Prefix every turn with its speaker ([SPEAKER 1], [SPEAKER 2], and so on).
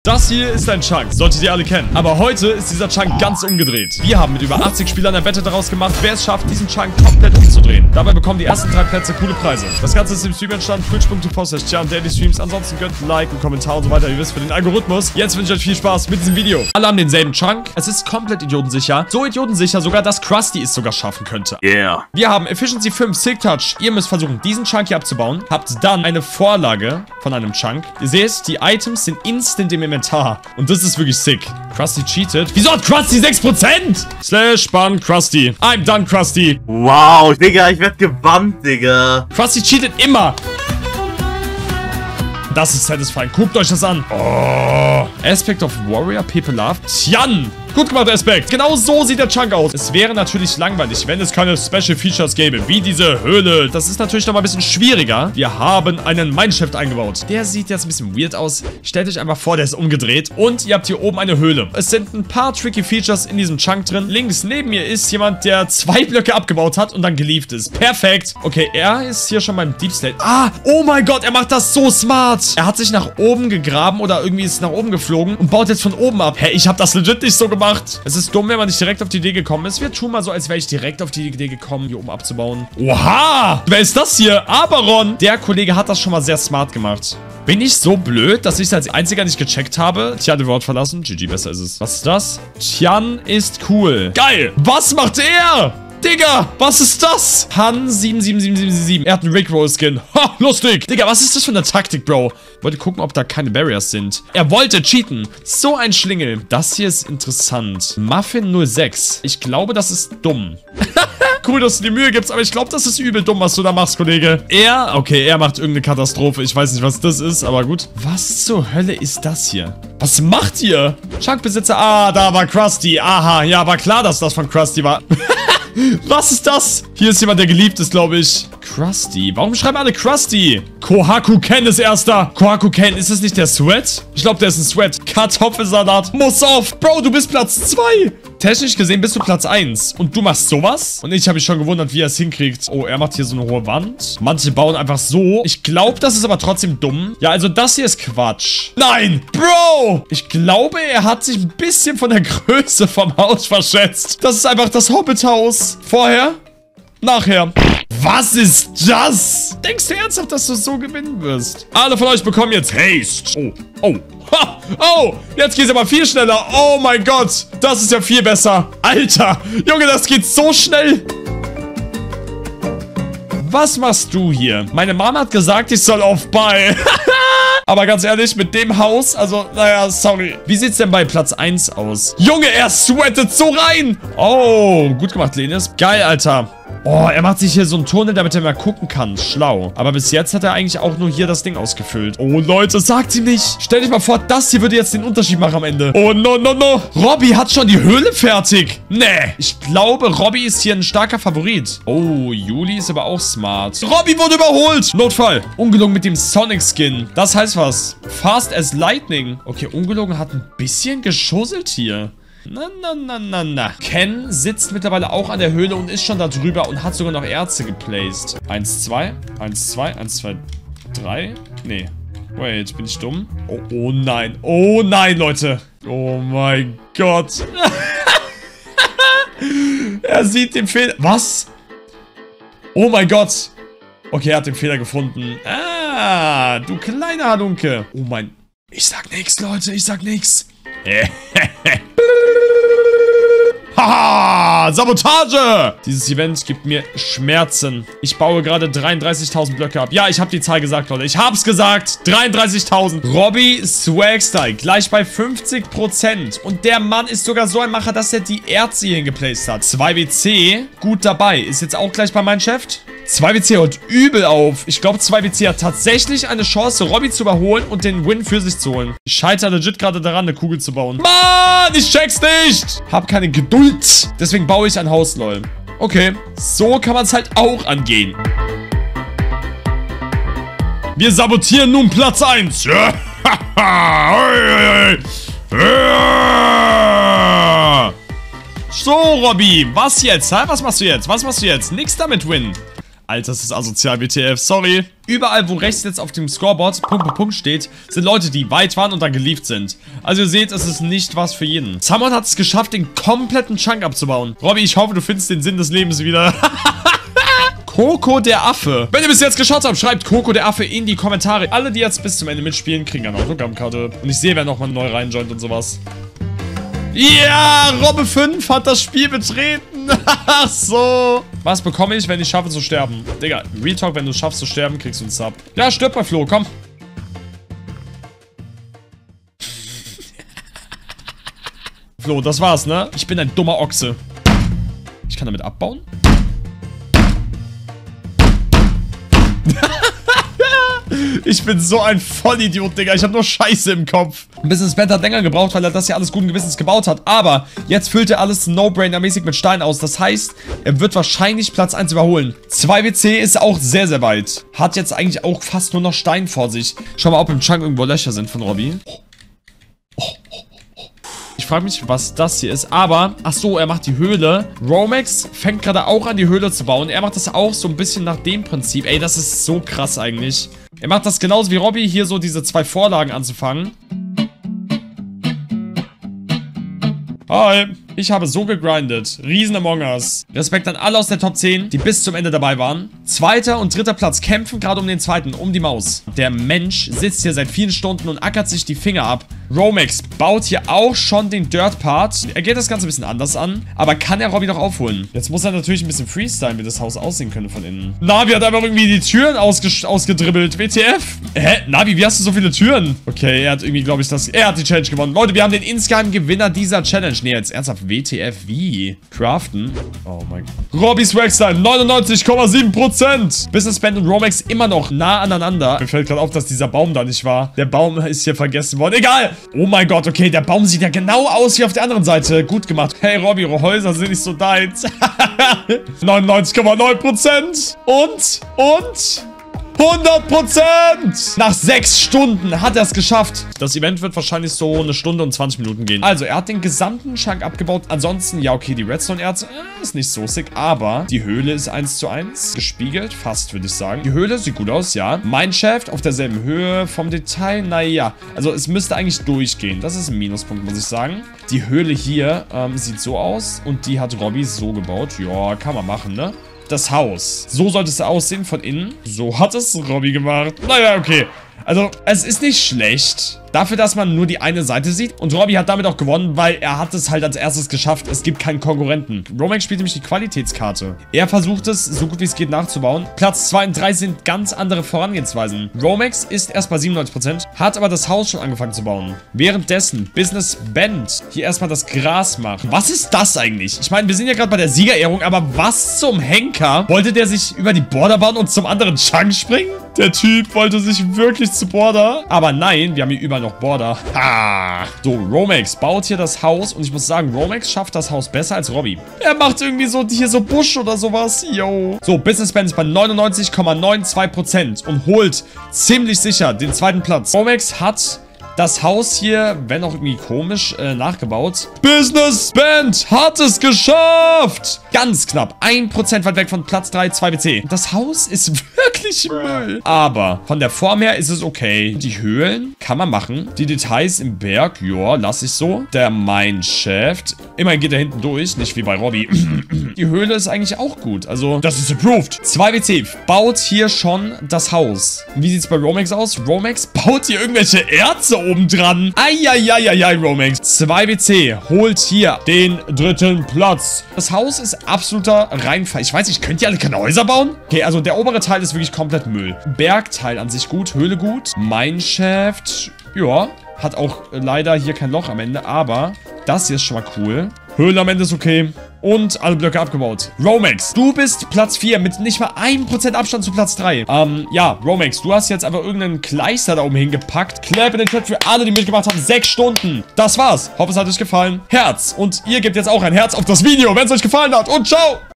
[SPEAKER 1] Das hier ist ein Chunk, solltet ihr alle kennen. Aber heute ist dieser Chunk ganz umgedreht. Wir haben mit über 80 Spielern eine Wette daraus gemacht, wer es schafft, diesen Chunk komplett umzudrehen. Dabei bekommen die ersten 3 Plätze coole Preise. Das Ganze ist im Stream entstanden, twitch.tv/Daily Streams. Ansonsten gönnt ein Like, einen Kommentar und so weiter. Ihr wisst, für den Algorithmus. Jetzt wünsche ich euch viel Spaß mit diesem Video. Alle haben denselben Chunk. Es ist komplett idiotensicher. So idiotensicher sogar, dass Krusty es sogar schaffen könnte.
[SPEAKER 2] Yeah.
[SPEAKER 1] Wir haben Efficiency 5, Silk Touch. Ihr müsst versuchen, diesen Chunk hier abzubauen. Habt dann eine Vorlage von einem Chunk. Ihr seht, die Items sind instant im Inventar. Und das ist wirklich sick. Krusty cheatet. Wieso hat Krusty 6%? /ban Krusty. I'm done, Krusty.
[SPEAKER 2] Wow, Digga, ich werd gebannt, Digga.
[SPEAKER 1] Krusty cheatet immer. Das ist satisfying. Guckt euch das an. Oh. Aspect of Warrior, People Love. Tian. Gut gemacht, Aspect. Genau so sieht der Chunk aus. Es wäre natürlich langweilig, wenn es keine Special Features gäbe, wie diese Höhle. Das ist natürlich nochmal ein bisschen schwieriger. Wir haben einen Mineshaft eingebaut. Der sieht jetzt ein bisschen weird aus. Stellt euch einfach vor, der ist umgedreht. Und ihr habt hier oben eine Höhle. Es sind ein paar tricky Features in diesem Chunk drin. Links neben mir ist jemand, der 2 Blöcke abgebaut hat und dann gelieft ist. Perfekt. Okay, er ist hier schon beim Deep Slate. Ah, oh mein Gott, er macht das so smart. Er hat sich nach oben gegraben oder irgendwie ist nach oben geflogen und baut jetzt von oben ab. Hä, ich habe das legit nicht so gemacht. Es ist dumm, wenn man nicht direkt auf die Idee gekommen ist. Wir tun mal so, als wäre ich direkt auf die Idee gekommen, hier oben abzubauen. Oha! Wer ist das hier? Aberon! Der Kollege hat das schon mal sehr smart gemacht. Bin ich so blöd, dass ich es als einziger nicht gecheckt habe? Tian, den Wort verlassen. GG, besser ist es. Was ist das? Tian ist cool. Geil! Was macht er? Digga, was ist das? Han 77777. Er hat einen Rickroll-Skin. Ha, lustig. Digga, was ist das für eine Taktik, Bro? Wollte gucken, ob da keine Barriers sind. Er wollte cheaten. So ein Schlingel. Das hier ist interessant. Muffin 06. Ich glaube, das ist dumm. Cool, dass du die Mühe gibst, aber ich glaube, das ist übel dumm, was du da machst, Kollege. Er macht irgendeine Katastrophe. Ich weiß nicht, was das ist, aber gut. Was zur Hölle ist das hier? Was macht ihr? Chunkbesitzer. Ah, da war Krusty. Aha, ja, war klar, dass das von Krusty war. Was ist das? Hier ist jemand, der geliebt ist, glaube ich. Krusty. Warum schreiben alle Krusty? Kohaku Ken ist erster. Kohaku Ken, ist das nicht der Sweat? Ich glaube, der ist ein Sweat. Kartoffelsalat. Muss auf. Bro, du bist Platz 2. Technisch gesehen bist du Platz 1. Und du machst sowas? Und ich habe mich schon gewundert, wie er es hinkriegt. Oh, er macht hier so eine hohe Wand. Manche bauen einfach so. Ich glaube, das ist aber trotzdem dumm. Ja, also das hier ist Quatsch. Nein! Bro! Ich glaube, er hat sich ein bisschen von der Größe vom Haus verschätzt. Das ist einfach das Hobbit-Haus. Vorher, nachher. Was ist das? Denkst du ernsthaft, dass du so gewinnen wirst? Alle von euch bekommen jetzt Haste. Oh. Ha! Oh, jetzt geht's aber viel schneller. Oh mein Gott, das ist ja viel besser. Alter, Junge, das geht so schnell. Was machst du hier? Meine Mama hat gesagt, ich soll auf Ball. Aber ganz ehrlich, mit dem Haus, also, naja, sorry. Wie sieht's denn bei Platz 1 aus? Junge, er sweatet so rein. Oh, gut gemacht, Lenis. Geil, Alter. Oh, er macht sich hier so einen Tunnel, damit er mal gucken kann. Schlau. Aber bis jetzt hat er eigentlich auch nur hier das Ding ausgefüllt. Oh, Leute, sagt ihm nicht. Stell dich mal vor, das hier würde jetzt den Unterschied machen am Ende. Oh, no, no, no. Robby hat schon die Höhle fertig. Nee. Ich glaube, Robby ist hier ein starker Favorit. Oh, Juli ist aber auch smart. Robby wurde überholt. Notfall. Ungelogen mit dem Sonic-Skin. Das heißt was? Fast as Lightning. Okay, Ungelogen hat ein bisschen geschusselt hier. Na. Ken sitzt mittlerweile auch an der Höhle und ist schon da drüber und hat sogar noch Erze geplaced. 1, 2, 1, 2, 1, 2, 3. Nee. Wait, bin ich dumm? Oh nein. Oh nein, Leute. Oh mein Gott. Er sieht den Fehler. Was? Oh mein Gott. Okay, er hat den Fehler gefunden. Ah, du kleiner Halunke. Oh mein... Ich sag nix, Leute. Ich sag nix. Haha, Sabotage! Dieses Event gibt mir Schmerzen. Ich baue gerade 33.000 Blöcke ab. Ja, ich habe die Zahl gesagt, Leute. Ich hab's gesagt. 33.000. Robby Swagstyle gleich bei 50%. Und der Mann ist sogar so ein Macher, dass er die Erze hier hingeplaced hat. 2WC, gut dabei. Ist jetzt auch gleich bei meinem Chef. 2WC holt übel auf. Ich glaube, 2WC hat tatsächlich eine Chance, Robby zu überholen und den Win für sich zu holen. Ich scheitere legit gerade daran, eine Kugel zu bauen. Mann, ich check's nicht. Hab keine Geduld. Deswegen baue ich ein Haus, lol. Okay, so kann man es halt auch angehen. Wir sabotieren nun Platz 1. So, Robby, was jetzt? Was machst du jetzt? Was machst du jetzt? Nix damit, Win. Alter, das ist asozial, WTF, sorry. Überall, wo rechts jetzt auf dem Scoreboard Punkt steht, sind Leute, die weit waren und dann gelieft sind. Also ihr seht, es ist nicht was für jeden. Someone hat es geschafft, den kompletten Chunk abzubauen. Robby, ich hoffe, du findest den Sinn des Lebens wieder. Coco der Affe. Wenn ihr bis jetzt geschaut habt, schreibt Coco der Affe in die Kommentare. Alle, die jetzt bis zum Ende mitspielen, kriegen eine Autogrammkarte. Und ich sehe, wer nochmal neu reinjoint und sowas. Ja, Robbe 5 hat das Spiel betreten. Ach so. Was bekomme ich, wenn ich schaffe zu sterben? Digga, Real Talk, wenn du schaffst zu sterben, kriegst du einen Sub. Ja, stirb bei Flo, komm. Flo, das war's, ne? Ich bin ein dummer Ochse. Ich kann damit abbauen? Ich bin so ein Vollidiot, Digga. Ich habe nur Scheiße im Kopf. Ein bisschen Spent hat länger gebraucht, weil er das ja alles guten Gewissens gebaut hat. Aber jetzt füllt er alles No-Brainer-mäßig mit Stein aus. Das heißt, er wird wahrscheinlich Platz 1 überholen. 2WC ist auch sehr, sehr weit. Hat jetzt eigentlich auch fast nur noch Stein vor sich. Schau mal, ob im Chunk irgendwo Löcher sind von Robby. Ich frage mich, was das hier ist. Aber, ach so, er macht die Höhle. Romex fängt gerade auch an, die Höhle zu bauen. Er macht das auch so ein bisschen nach dem Prinzip. Ey, das ist so krass eigentlich. Er macht das genauso wie Robby, hier so diese 2 Vorlagen anzufangen. Hi, ich habe so gegrindet. Riesen Among Us. Respekt an alle aus der Top 10, die bis zum Ende dabei waren. 2. und 3. Platz kämpfen gerade um den 2., um die Maus. Der Mensch sitzt hier seit vielen Stunden und ackert sich die Finger ab. Romex baut hier auch schon den Dirt-Part. Er geht das Ganze ein bisschen anders an, aber kann er Robby noch aufholen? Jetzt muss er natürlich ein bisschen freestylen, wie das Haus aussehen könnte von innen. Navi hat einfach irgendwie die Türen ausgedribbelt. WTF? Hä? Navi, wie hast du so viele Türen? Okay, er hat irgendwie, glaube ich, er hat die Challenge gewonnen. Leute, wir haben den insgeheim Gewinner dieser Challenge. Nee, jetzt ernsthaft, WTF, wie? Craften? Oh mein Gott. Robbys Swagstyle, 99,7%. Business Band und Romex immer noch nah aneinander. Mir fällt gerade auf, dass dieser Baum da nicht war. Der Baum ist hier vergessen worden. Egal. Oh mein Gott, okay, der Baum sieht ja genau aus wie auf der anderen Seite. Gut gemacht. Hey, Robby, eure Häuser sind nicht so deins. 99,9%. Und 100%! Nach 6 Stunden hat er es geschafft. Das Event wird wahrscheinlich so 1 Stunde und 20 Minuten gehen. Also, er hat den gesamten Chunk abgebaut. Ansonsten, ja, okay, die Redstone-Erze ist nicht so sick. Aber die Höhle ist 1:1. Gespiegelt, fast, würde ich sagen. Die Höhle sieht gut aus, ja. Mineshaft auf derselben Höhe. Vom Detail, naja. Also, es müsste eigentlich durchgehen. Das ist ein Minuspunkt, muss ich sagen. Die Höhle hier sieht so aus. Und die hat Robby so gebaut. Ja, kann man machen, ne? Das Haus. So sollte es aussehen von innen. So hat es Robby gemacht. Naja, okay. Also, es ist nicht schlecht. Dafür, dass man nur die eine Seite sieht. Und Robby hat damit auch gewonnen, weil er hat es halt als erstes geschafft. Es gibt keinen Konkurrenten. Romex spielt nämlich die Qualitätskarte. Er versucht es, so gut wie es geht, nachzubauen. Platz 2 und 3 sind ganz andere Vorangehensweisen. Romex ist erst bei 97%, hat aber das Haus schon angefangen zu bauen. Währenddessen Business Band hier erstmal das Gras macht. Was ist das eigentlich? Ich meine, wir sind ja gerade bei der Siegerehrung, aber was zum Henker? Wollte der sich über die Border bauen und zum anderen Chunk springen? Der Typ wollte sich wirklich zu Border. Aber nein, wir haben hier überall noch Border. Ha! So, Romex baut hier das Haus. Und ich muss sagen, Romex schafft das Haus besser als Robby. Er macht irgendwie so hier so Busch oder sowas. Yo. So, Business Band ist bei 99,92% und holt ziemlich sicher den 2. Platz. Romex hat das Haus hier, wenn auch irgendwie komisch, nachgebaut. Business Band hat es geschafft! Ganz knapp. 1% weit weg von Platz 3, 2WC. Das Haus ist wirklich Müll. Aber von der Form her ist es okay. Die Höhlen kann man machen. Die Details im Berg, ja, lasse ich so. Der Mineshaft. Immerhin geht er hinten durch, nicht wie bei Robby. Die Höhle ist eigentlich auch gut. Also, das ist approved. 2WC baut hier schon das Haus. Wie sieht es bei Romex aus? Romex baut hier irgendwelche Erze obendran. Eieieiei, Romex. 2WC holt hier den 3. Platz. Das Haus ist absoluter Reinfall. Ich weiß nicht, könnt ihr alle keine Häuser bauen? Okay, also der obere Teil ist wirklich komplett Müll. Bergteil an sich gut, Höhle gut. Mineshaft, ja, hat auch leider hier kein Loch am Ende, aber das hier ist schon mal cool. Höhle am Ende ist okay. Und alle Blöcke abgebaut. Romex, du bist Platz 4 mit nicht mal 1% Abstand zu Platz 3. Ja, Romex, du hast jetzt einfach irgendeinen Kleister da oben hingepackt. Clap in den Chat für alle, die mitgemacht haben. 6 Stunden. Das war's. Hoffe, es hat euch gefallen. Herz. Und ihr gebt jetzt auch ein Herz auf das Video, wenn es euch gefallen hat. Und ciao!